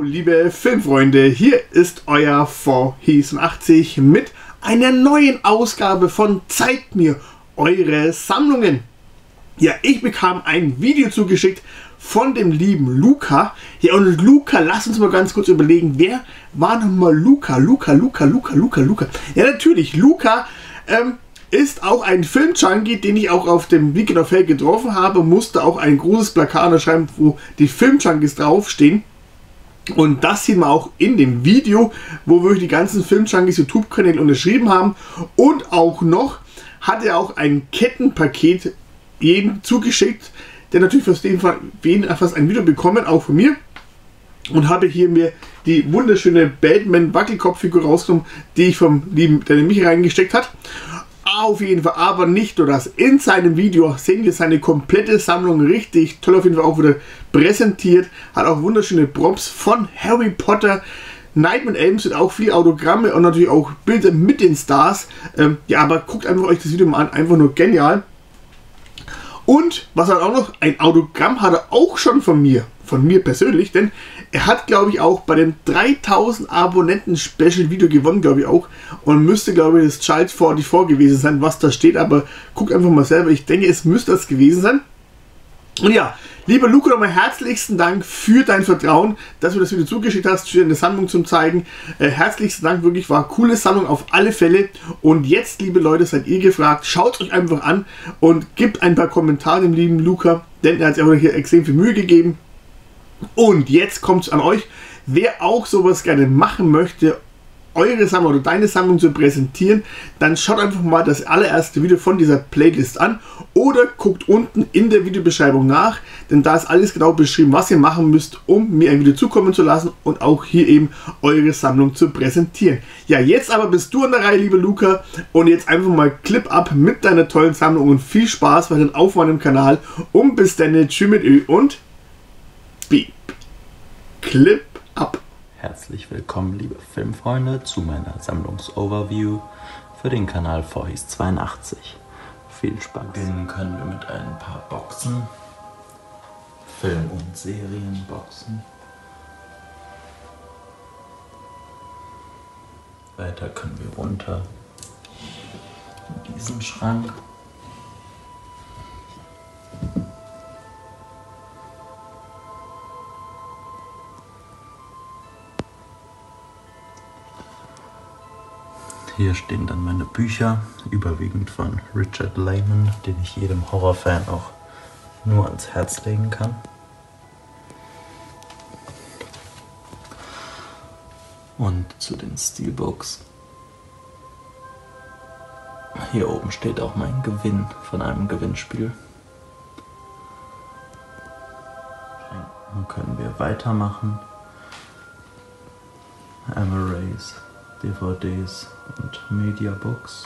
liebe Filmfreunde, hier ist euer V87 mit einer neuen Ausgabe von Zeigt mir eure Sammlungen. Ja, ich bekam ein Video zugeschickt von dem lieben Luca. Ja, und Luca, lass uns mal ganz kurz überlegen, wer war nochmal Luca? Luca. Ja, natürlich, Luca ist auch ein Filmjunkie, den ich auch auf dem Weekend of Hell getroffen habe. Musste auch ein großes Plakat unterschreiben, wo die Filmjunkies draufstehen. Und das sieht man auch in dem Video, wo wirklich die ganzen Filmjunkies YouTube-Kanäle unterschrieben haben. Und auch noch hat er auch ein Kettenpaket jedem zugeschickt, der natürlich fast ein Video bekommen, auch von mir. Und habe hier mir die wunderschöne Batman-Wackelkopffigur rausgenommen, die ich vom lieben Daniel Michi reingesteckt hat. Auf jeden Fall, aber nicht nur das. In seinem Video sehen wir seine komplette Sammlung richtig toll auf jeden Fall auch wieder präsentiert. Hat auch wunderschöne Props von Harry Potter, Nightmare Elm, sind auch viele Autogramme und natürlich auch Bilder mit den Stars. Ja, aber guckt einfach euch das Video mal an, einfach nur genial. Und was hat auch noch, ein Autogramm hat er auch schon von mir persönlich, denn er hat, glaube ich, auch bei dem 3000 Abonnenten Special Video gewonnen, glaube ich auch, und müsste, glaube ich, das Child 44 gewesen sein, was da steht, aber guckt einfach mal selber, ich denke, es müsste das gewesen sein. Und ja, lieber Luca, nochmal herzlichsten Dank für dein Vertrauen, dass du das Video zugeschickt hast, für eine Sammlung zum Zeigen. Herzlichsten Dank, wirklich, war eine coole Sammlung auf alle Fälle. Und jetzt, liebe Leute, seid ihr gefragt, schaut es euch einfach an und gebt ein paar Kommentare dem lieben Luca, denn er hat sich auch hier extrem viel Mühe gegeben. Und jetzt kommt es an euch, wer auch sowas gerne machen möchte, eure Sammlung oder deine Sammlung zu präsentieren, dann schaut einfach mal das allererste Video von dieser Playlist an oder guckt unten in der Videobeschreibung nach, denn da ist alles genau beschrieben, was ihr machen müsst, um mir ein Video zukommen zu lassen und auch hier eben eure Sammlung zu präsentieren. Ja, jetzt aber bist du an der Reihe, liebe Luca, und jetzt einfach mal Clip ab mit deiner tollen Sammlung und viel Spaß weiterhin auf meinem Kanal und bis dann, tschüss mit Ö und Beep. Clip ab. Herzlich willkommen, liebe Filmfreunde, zu meiner Sammlungsoverview für den Kanal V82. Viel Spaß. Beginnen können wir mit ein paar Boxen, Film- und Serienboxen. Weiter können wir runter in diesen Schrank. Hier stehen dann meine Bücher, überwiegend von Richard Lehman, den ich jedem Horrorfan auch nur ans Herz legen kann. Und zu den Steelbooks. Hier oben steht auch mein Gewinn von einem Gewinnspiel. Dann können wir weitermachen. Amarais, DVDs und Mediabooks.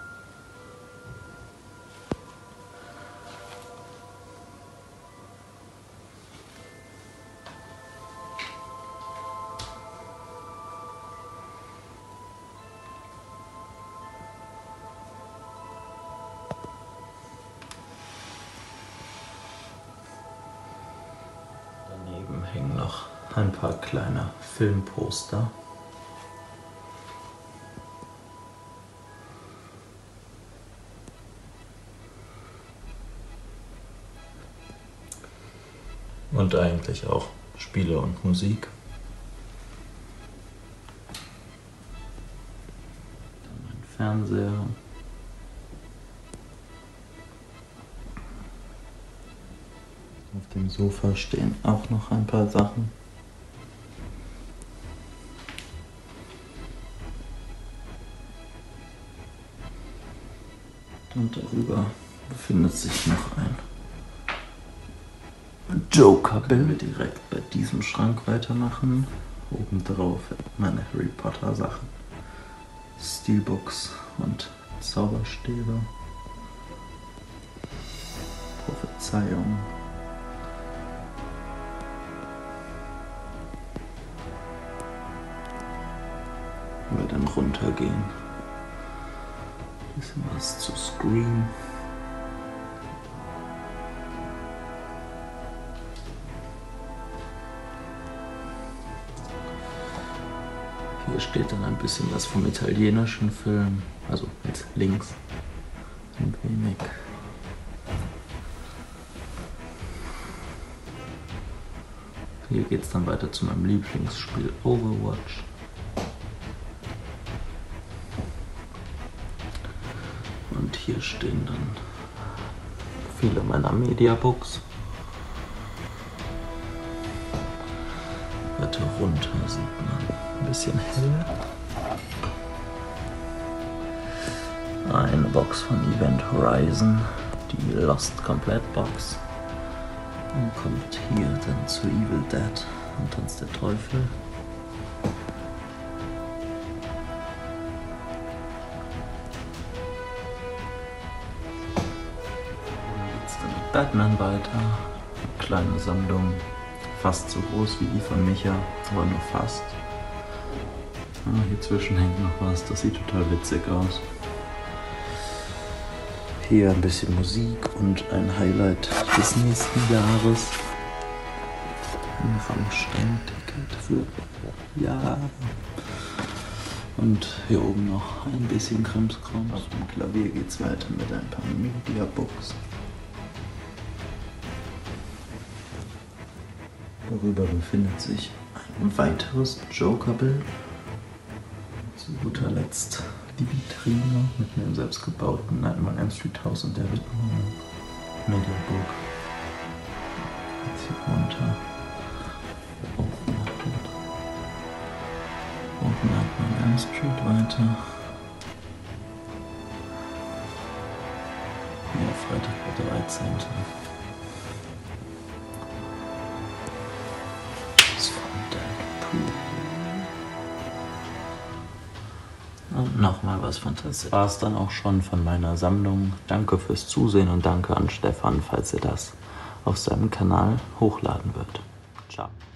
Daneben hängen noch ein paar kleine Filmposter. Und eigentlich auch Spiele und Musik. Dann mein Fernseher. Auf dem Sofa stehen auch noch ein paar Sachen. Und darüber befindet sich noch ein Joker. Können wir direkt bei diesem Schrank weitermachen. Oben drauf meine Harry Potter Sachen, Steelbooks und Zauberstäbe, Prophezeiung. Wenn wir dann runtergehen, bisschen was zu Scream. Hier steht dann ein bisschen was vom italienischen Film, also jetzt links ein wenig. Hier geht es dann weiter zu meinem Lieblingsspiel Overwatch. Und hier stehen dann viele meiner Mediabooks. Weiter runter sieht man ein bisschen hell. Eine Box von Event Horizon, die Lost Complete Box. Dann kommt hier dann zu Evil Dead und Tanz der Teufel. Dann geht's dann mit Batman weiter. Eine kleine Sammlung, fast so groß wie die von Micha, aber nur fast. Hier zwischen hängt noch was, das sieht total witzig aus. Hier ein bisschen Musik und ein Highlight des nächsten Jahres. Ein Rammstein-Ticket für Jahre. Und hier oben noch ein bisschen Krimskrams. Auf dem Klavier geht es weiter mit ein paar Mediabooks. Darüber befindet sich ein weiteres Joker-Bild. Zu guter Letzt die Vitrine mit einem selbstgebauten Nightmare on Elm Street Haus und der Widmung. Mediabook. Jetzt hier runter. Und Nightmare on Elm Street weiter. Ja, Freitag der 13. Das von Deadpool. Und nochmal was Fantastisches. War es dann auch schon von meiner Sammlung. Danke fürs Zusehen und danke an Stefan, falls er das auf seinem Kanal hochladen wird. Ciao.